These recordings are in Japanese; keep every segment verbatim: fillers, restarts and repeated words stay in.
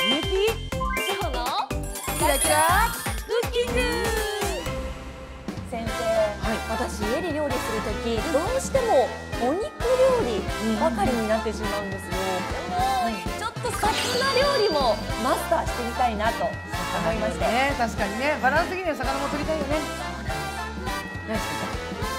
みゆき志保のキラキラクッキング。先生、はい、私家で料理するときどうしてもお肉料理ばかりになってしまうんですよ。でもちょっと魚料理もマスターしてみたいなと思いまして。 ね、確かにね、バランス的には魚も取りたいよね。何作った？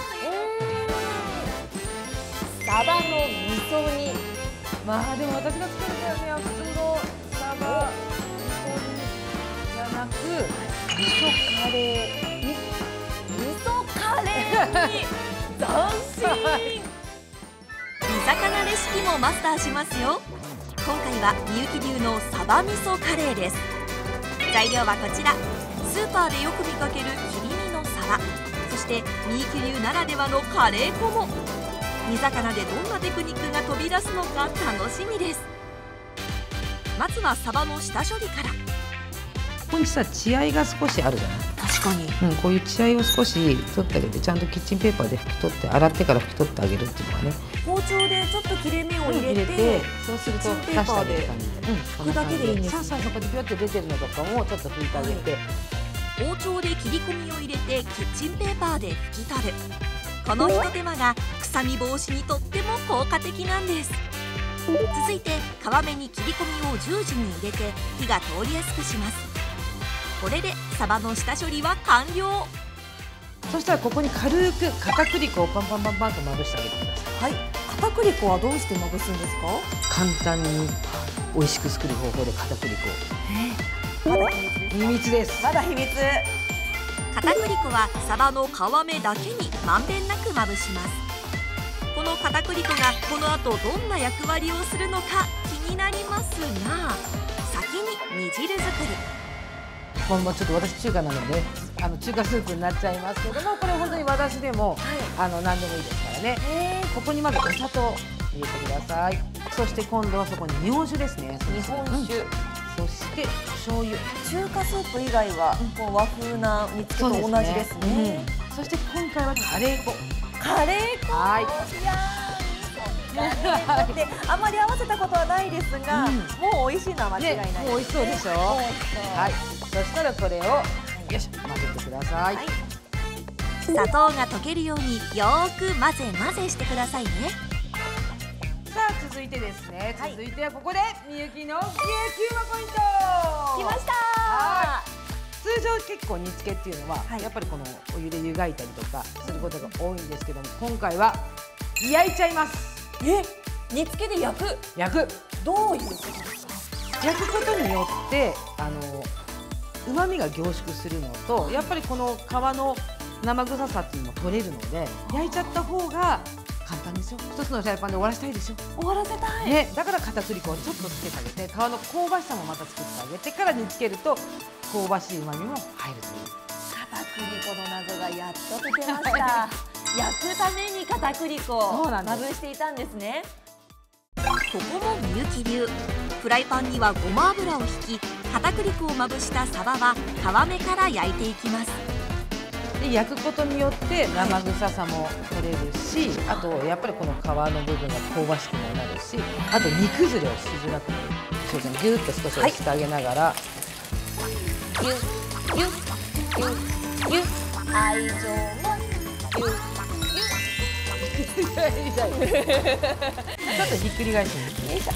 サバの味噌煮。 まあでも私が作るのはね、普通のサバ味噌煮じゃなく味噌カレーに。 味噌カレーに斬新。 煮魚レシピもマスターしますよ。今回はみゆき流のサバ味噌カレーです。材料はこちら。スーパーでよく見かける切り身のサバ、そしてみゆき流ならではのカレー粉も。煮魚でどんなテクニックが飛び出すのか楽しみです。まずはサバの下処理から。 ここにさ、血合いが少しあるじゃない。 確かに、 うん、こういう血合いを少し取ってあげて、ちゃんとキッチンペーパーで拭き取って、洗ってから拭き取ってあげるっていうのはね。 包丁でちょっと切れ目を入れて、 入れて、そうするとキッチンペーパーで出してあげる感じで、うん、 拭くだけでいいんですね。 そうそう、そこでピュって出てるのとかもちょっと拭いてあげて、 包丁で切り込みを入れてキッチンペーパーで拭き取る。このひと手間が臭み防止にとっても効果的なんです。続いて皮目に切り込みを十字に入れて火が通りやすくします。これでサバの下処理は完了。 そしたらここに軽く片栗粉をパンパンパンパンとまぶしてあげてください。 はい、片栗粉はどうしてまぶすんですか？ 簡単に美味しく作る方法で片栗粉。 まだ秘密です。 秘密です。 まだ秘密。 片栗粉はサバの皮目だけにまんべんなくまぶします。この片栗粉がこの後どんな役割をするのか気になりますが、先に煮汁作り。 これもちょっと私中華なので、あの中華スープになっちゃいますけども、これ本当に私でも、あの何でもいいですからね。ここにまずお砂糖入れてください。そして今度はそこに日本酒ですね。 日本酒、うん、 そして醤油。 中華スープ以外はこう和風な煮付けと同じですね。 そして今回はカレー粉。 カレー粉。 はい。 いやー、であまり合わせたことはないですが、うん、もう美味しいのは間違いないですね。 もう美味しそうでしょ。はい。そしたらこれをよいしょ混ぜてください。はい、 砂糖が溶けるようによーく混ぜ混ぜしてくださいね。 さあ続いてですね、続いてはここでみゆきの激うまポイントきました。 通常結構煮付けっていうのは、はい、やっぱりこのお湯で湯がいたりとかすることが多いんですけども、今回は焼いちゃいます。 え、煮付けで焼く？ 焼く。 どういうことですか？ 焼くことによってあの旨味が凝縮するのと、やっぱりこの皮の生臭さっていうのも取れるので、焼いちゃった方が簡単ですよ。一つのフライパンで終わらせたいでしょ。 終わらせたい。 ね、だから片栗粉をちょっとつけてあげて、皮の香ばしさもまた作ってあげてから煮つけると香ばしい旨味も入るという。 片栗粉の謎がやっと解けました。焼くために片栗粉をまぶしていたんですね。 ここもみゆき流。フライパンにはごま油を引き、片栗粉をまぶしたサバは皮目から焼いていきます。 で焼くことによって生臭さも取れるし、あとやっぱりこの皮の部分が香ばしくもなるし、あと煮崩れをしづらくなる。そうですね、ギュッと少し押してあげながら、はい、 ギュッギュッギュッギュッ、愛情もギュッギュッちょっとひっくり返してみて。よいしょ。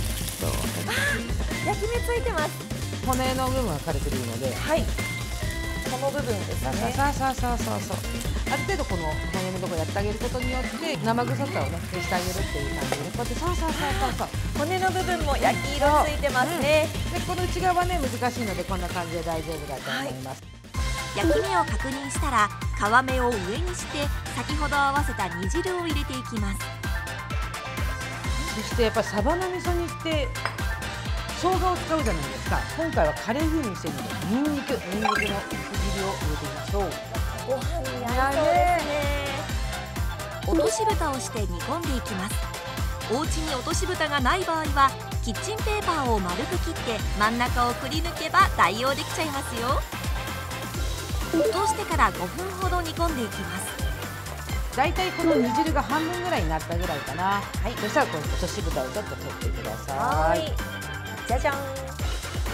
焼き目ついてます。 骨の部分は軽くでいいので、 はい。この部分ですね。 さあさあさあさあさあ。ある程度この骨のところやってあげることによって生臭さをね消してあげるっていう感じで、こうやってさあさあさあさあさあ。 骨の部分も焼き色ついてますね。 うん、でこの内側ね難しいのでこんな感じで大丈夫だと思います。 はい、焼き目を確認したら皮目を上にして先ほど合わせた煮汁を入れていきます。 そしてやっぱりサバの味噌煮って生姜を使うじゃないですか。今回はカレー風味にしているのでニンニク、ニンニクの薄切りを入れてみましょう。 ご飯に合いそうですね。 落とし蓋をして煮込んでいきます。お家に落とし蓋がない場合はキッチンペーパーを丸く切って真ん中をくり抜けば代用できちゃいますよ。沸騰してからごふんほど煮込んでいきます。 だいたいこの煮汁が半分ぐらいになったぐらいかな。はい、そしたらこの落とし蓋をちょっと取ってください。 じゃじゃん。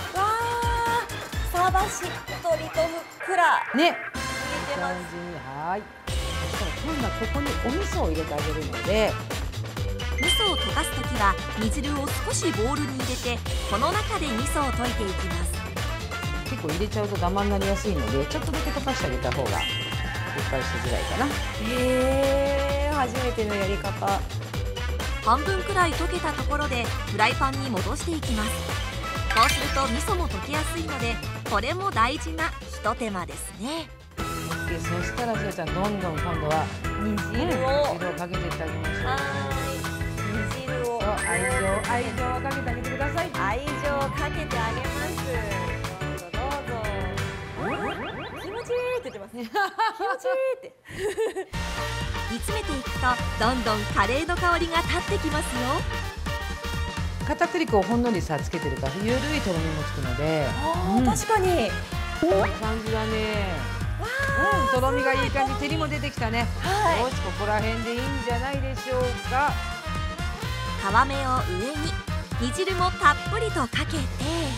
ばしっとりとふっくらね。 入れてます。 感じに、はい。そしたら今度はここにお味噌を入れてあげるので、 味噌を溶かすときは煮汁を少しボウルに入れて、この中で味噌を溶いていきます。 結構入れちゃうとダマになりやすいので、ちょっとだけ溶かしてあげた方が失敗しづらいかな。 へえ、初めてのやり方。 半分くらい溶けたところでフライパンに戻していきます。こうすると味噌も溶けやすいので、これも大事なひと手間ですね。 で、そしたらしおちゃん、どんどん今度は煮汁を、 うん汁をかけていってあげましょう。 はーい、煮汁を、 そう愛情愛情をかけてあげてください。 愛情をかけてあげます。どうぞどうぞ。気持ちいいって言ってます。気持ちいいって。 煮詰めていくとどんどんカレーの香りが立ってきますよ。 片栗粉をほんのりさつけてるからゆるいとろみもつくので、 ああ、 うん確かに。 いい感じだね。うん、とろみがいい感じ、照りも出てきたね。 はいよし、ここら辺でいいんじゃないでしょうか。 皮目を上に、煮汁もたっぷりとかけて、という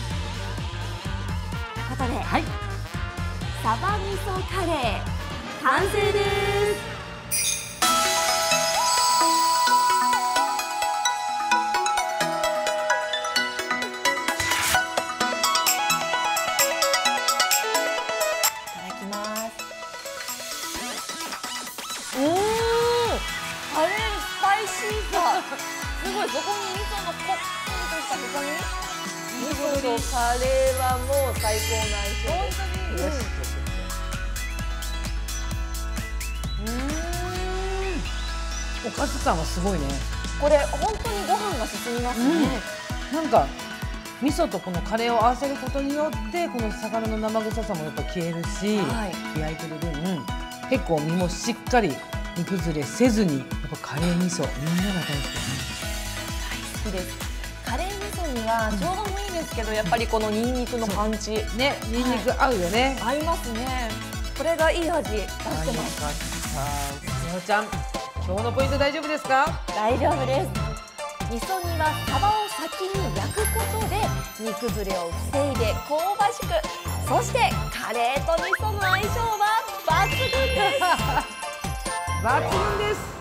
ことで、 はい、 サバ味噌カレー完成です。 うーん、カレースパイシーさ、すごい。そこに味噌のコッとしたここに味噌とカレーはもう最高の相性です。本当に。 よし、 うーん、 おかず感はすごいね。 これ本当にご飯が進みますね。 うん、なんか味噌とこのカレーを合わせることによってこの魚の生臭さもやっぱ消えるし、 はい、 焼いてる分結構身もしっかり煮崩れせずに、やっぱカレー味噌みんなが大好き大好きです。カレー味噌には生姜もいいんですけど、やっぱりこのニンニクのパンチね、ニンニク合うよね。 合いますね。これがいい味出してます。 よかった。みほちゃん、今日のポイント大丈夫ですか？ 大丈夫です。味噌煮はサバを先に焼くことで煮崩れを防いで香ばしく、そしてカレーと味噌の相性は抜群です。 抜群です。